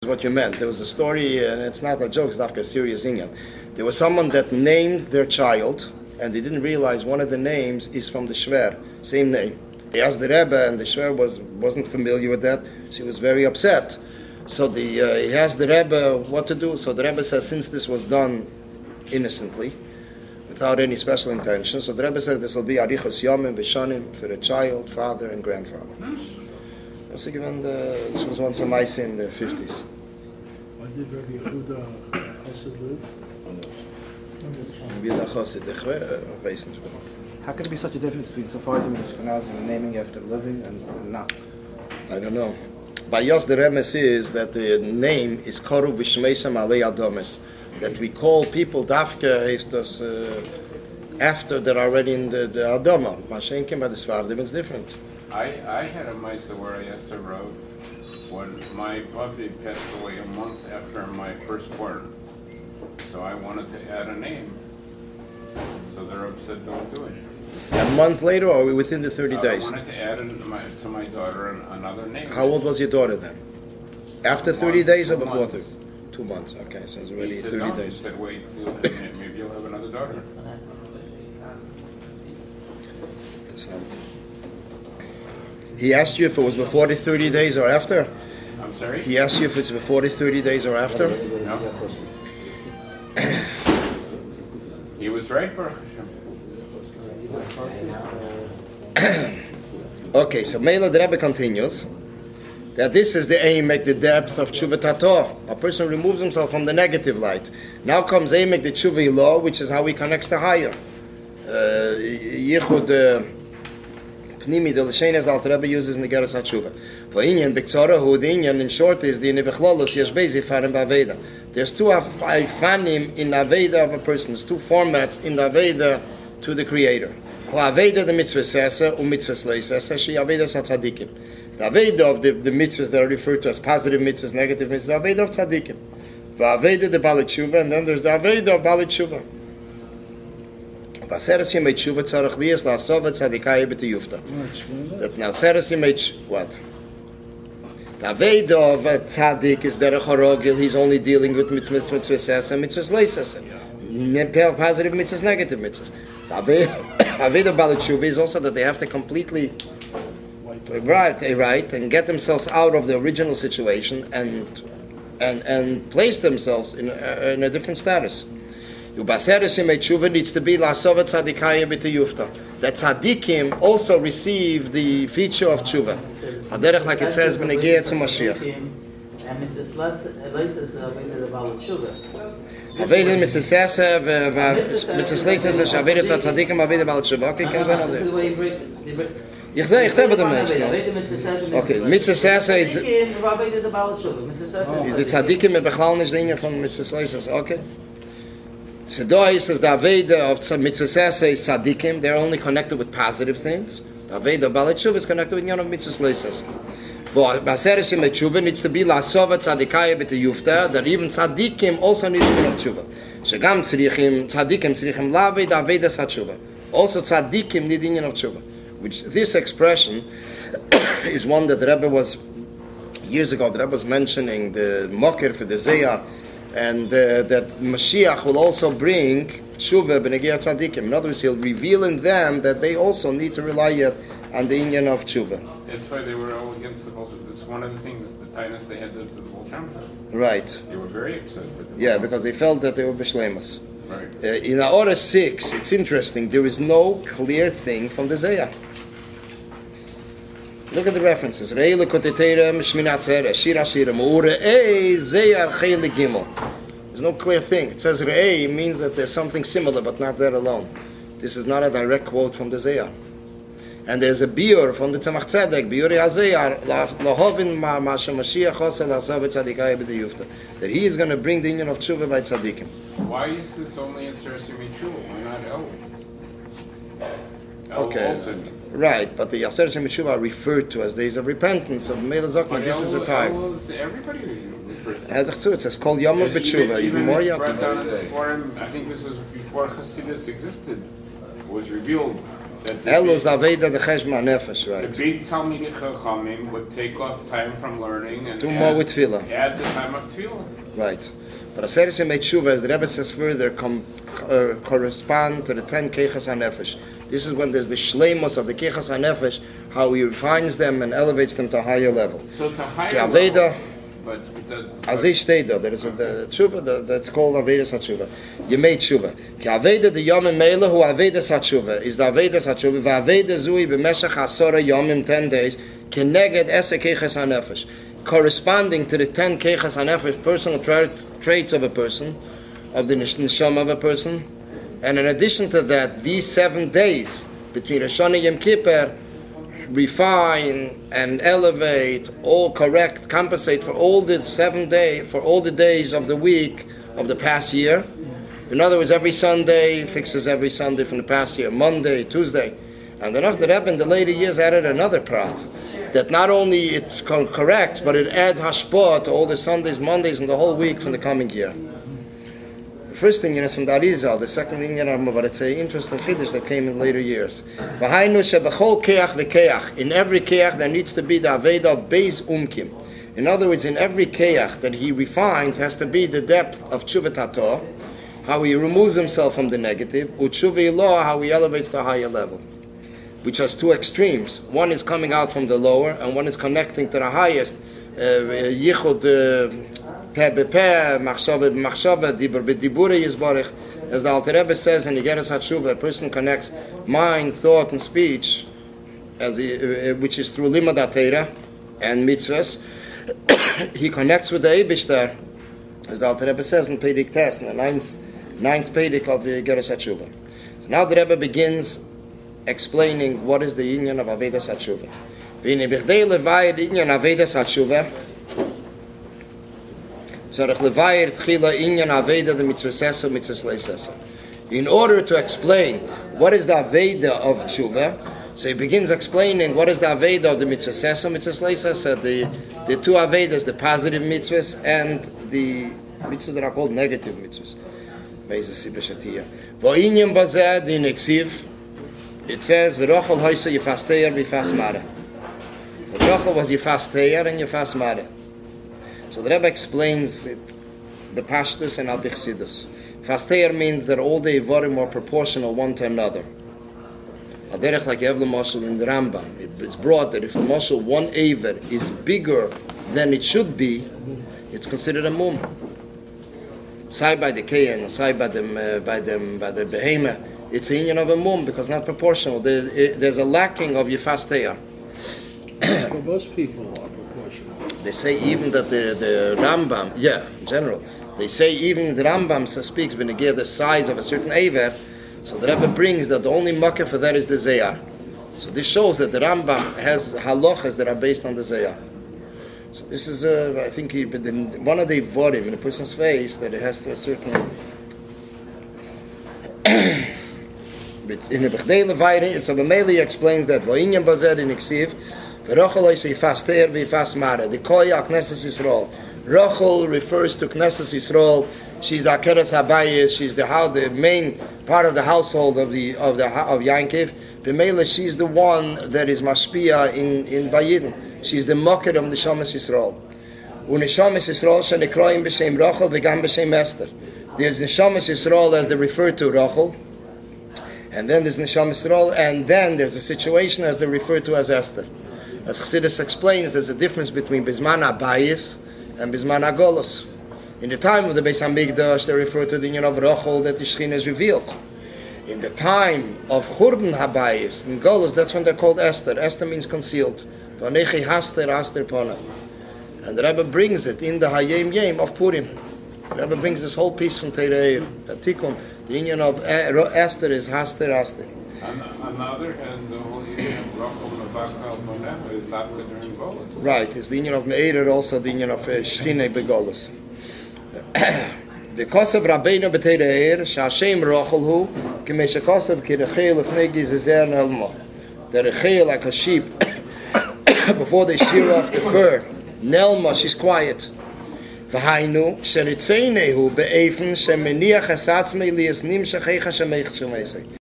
what you meant. There was a story, and it's not a joke, it's not a serious thing. There was someone that named their child, and they didn't realize one of the names is from the Shver, same name. They asked the Rebbe, and the Shver wasn't familiar with that. She was very upset. So he asked the Rebbe what to do. So the Rebbe says, since this was done innocently, without any special intention, so the Rebbe says this will be Arichos Yomim V'Shanim for a child, father, and grandfather. This was once a mice in the 50s. Why did Rabbi Yehuda Chassid live? How could there be such a difference between Sephardim and Ashkenazim and naming after living and not? I don't know. By Yos, the remes is that the name is Koru Vishmeisam Alei Adomes, that we call people Dafka after they're already in the Adoma. Mashenkim by the Sephardim, it's different. I had a Maisa where I asked a Rav when my puppy passed away a month after my firstborn. So I wanted to add a name. So the Rav said, don't do it. A month later, or within the 30 days? I wanted to add to my daughter another name. How old was your daughter then? After 30 days or before 30? 2 months, okay, so it's already 30 days. He said, wait, maybe you'll have another daughter. He asked you if it was before the 30 days or after? I'm sorry? He asked you if it's before the 30 days or after? No. He was right, Baruch Hashem. Okay, so Mela the Rebbe continues that this is the Eimek, the depth of Tshuva Tato. A person removes himself from the negative light. Now comes Eimek, the Tshuva Ilo, which is how he connects to higher. Yichud Pnimi, the L'shein, the Alter Rebbe uses in the Geras HaTshuva. For Inyan, B'Ktzara, who the Inyan, in short, is the Nebechlolos, Yesh Bezi, Fanim B'Aveda. There's two Fanim in Aveda of a person. There's two formats in the Aveda to the Creator. Aveda, the mitzvah sesa, mitzvah leisesa, she Aveda Tzadikim. The Aveda of the mitzvahs that are referred to as positive mitzvahs, negative mitzvahs, the Aveda of Tzadikim. Aveda, the Baal Tshuva, and then there's the Aveda of Baal Tshuva. That now what? The Aveda of a Tzadik is Derech HaRogil, he's only dealing with mitzvah sesa, mitzvah leisesa. Positive mitzvahs, negative mitzvahs. Aveda Baal Tshuva is also that they have to completely right and get themselves out of the original situation and place themselves in a different status. Tshuva needs to be La'asova Tzadikaya B'Tiyufta. That Tzadikim also receive the feature of Tshuva. Haderech, like it says, B'Negiyah to Mashiach. Aveda mitzvah sesa, mitzvah leisesa, aveda tzadikim, aveda Baal Tshuva. Okay, comes another. Ich say bei dem Menschen. Okay, mitzvah sesa is the tzadikim mit bechlal nicht Dinge von mitzvah leisesa. Okay. Sedoi says the aveda of mitzvah sesa is tzadikim. They're only connected with positive things. The aveda of Baal Tshuva is connected with of mitzvah leisesa. Baseres in Tshuva needs to be La'asova Tzadikaya B'Tiyufta, that even Tzadikim also need to be of Tshuva. Shagam Tzadikim Tzadikim Laved Avedas HaTshuva. Also Tzadikim need union of Tshuva. Which this expression is one that the Rebbe was, years ago, the Rebbe was mentioning the Moker for the Zayah, and that Mashiach will also bring Tshuva B'Negiyah Tzadikim. In other words, he'll reveal in them that they also need to rely yet on the union of Tshuva. That's why they were all against the Baal. This is one of the things, the tightness they had to the Baal Shem Tov. Right. They were very upset. Yeah, because they felt that they were b'shleimus. Right. In Aorah 6, it's interesting, there is no clear thing from the Zayah. Look at the references. There's no clear thing. It says Re'ei means that there's something similar, but not that alone. This is not a direct quote from the Zayah. And there's a biur from the Tzemach Tzedek, biuri hazayar, lahovin ma'ashem Mashiach oseh la'asov tzadikaya b'tiyufta, that he is going to bring the union of tshuva by tzadikim. Why is this only a Sarasi Tshuva? Why not El? Okay, right, but the Sarasi Tshuva are referred to as days of repentance of Mela Zokma. This is a time. Everybody refers to it. It says Kol Yom of B'Tshuva, even more Yom. I think this is before Chassidus existed. It was revealed. Elos Aveda the Cheshma Nefesh, The right? big Talmidei Chachamim would take off time from learning and Do more with tefillah. add the time of tefillah. Right. But Aseret Shemei Tshuva, as the Rebbe says further, correspond to the 10 Keichas HaNefesh. This is when there's the Shleimus of the Keichas HaNefesh, how he refines them and elevates them to a higher level. So it's a higher Ki Aveda, level, but as ich stehe da, there is a Tshuva, that's called Avedas HaTshuva. Yemei Tshuva. Ki Aveda the Yomim Meila hu Avedas HaTshuva. Is the Avedas HaTshuva, v'Aveda zui b'meshach hasora Yomim 10 days, keneged ese Keichas HaNefesh. Corresponding to the 10 Keichas HaNefesh, personal traits of a person, of the neshama of a person. And in addition to that, these 7 days between Rosh Hashanah and Yom Kippur refine and elevate, all correct, compensate for all the 7 days, for all the days of the week of the past year. In other words, every Sunday fixes every Sunday from the past year, Monday, Tuesday. And then after that, in the later years added another prat, that not only it corrects, but it adds hashpah to all the Sundays, Mondays, and the whole week from the coming year. The first thing is from the Arizal. The second thing but it's an interesting chiddush that came in later years. In every keach there needs to be the aveda of beis umkim. In other words, in every keach that he refines has to be the depth of tshuvat hator, how he removes himself from the negative, utshuva ilah, how he elevates to a higher level, which has two extremes. One is coming out from the lower, and one is connecting to the highest. Yichud peh bepeh, machshava b'machshava, dibur b'dibura yizbarich. As the Alter Rebbe says in Igeres HaTshuva, a person connects mind, thought, and speech, which is through limud HaTorah and mitzvahs. He connects with the Eibishter, as the Alter Rebbe says in Perek Tes, in the ninth Perek of Igeres HaTshuva. So now the Rebbe begins explaining what is the union of Avedas HaTshuva. V'ine b'chdei levayir inyan Avedas HaTshuva, tzarech levayir tchila inyan Aveda the mitzvasesa mitzvasleisesa. In order to explain what is the Aveda of Tshuva, so he begins explaining what is the Aveda of the mitzvasesa mitzvasleisesa, the two Avedas, the positive mitzvahs and the mitzvahs that are called negative mitzvahs. V'inyan bazeh din eksiv. It says, "V'rochel hoysa yifas teir v'yifas mare." Rochel was yifas teir and yifas mare. So the Rebbe explains it, the pashtus and al-bichsidus. Yifas teir means that all the ivorim are proportional one to another. Aderech like Evle Moshel in the Rambam. It's brought that if the Moshel one aver is bigger than it should be, it's considered a mum. Side by the kayan, side by the behemoth. It's a union of a mum because not proportional. There's a lacking of yifas teir. Well, most people are proportional. They say even that the Rambam, in general, they say even the Rambam speaks when they give the size of a certain aver. So the Rebbe brings that the only makkah for that is the zayar. So this shows that the Rambam has halachas that are based on the zayar. So this is, I think, one of the vorim in a person's face that it has to a certain. But in the Bechdei Levayre, so B'meili explains that V'inyan Bazer in Iksiv, V'rochel oisei yifas teir v'yifas mare. The Koya Knesset Yisrael. Rochel refers to Knesset Yisrael. She's the Akeres Habayis. She's the main part of the household of Yankiv. B'meili, she's the one that is mashpia in Bayidin. She's the mocker of Neshamas Yisrael. U'Neshamas Yisrael shenikroim b'shem Rochel v'gam b'shem Esther. There's Neshamas Yisrael as they refer to Rochel. And then there's Neshamas Yisrael, and then there's a situation as they refer to as Esther. As Chassidus explains, there's a difference between Bizman HaBayis and Bizman HaGolos. In the time of the Beis HaMikdash, they refer to the union of Rochel that the Shekhinah is revealed. In the time of Churban HaBayis, in Golos, that's when they're called Esther. Esther means concealed. V'anechi haster aster pona. And the Rebbe brings it in the Hayem Yem of Purim. The Rebbe brings this whole piece from Teirei Tikun. The union of Esther is Haster Aster. On the other hand, the whole union of Rochel Mabakal Bonecha is Lavka during Golos. Right, it's the union of Me'erer, also the union of Shechina Begolos. The Kosav Rabbeinu B'Teirei Sha'Hashem Rochel Hu K'mei Shekosav K'Rechel L'fnei Gizezer Nelmo. The Rechel, like a sheep, before they shear off the fur, Nelma, she's quiet. V'hainu, sheritzenehu be'efen, shemeniach esatzmei li'esnim shechecha shemeich shemesei.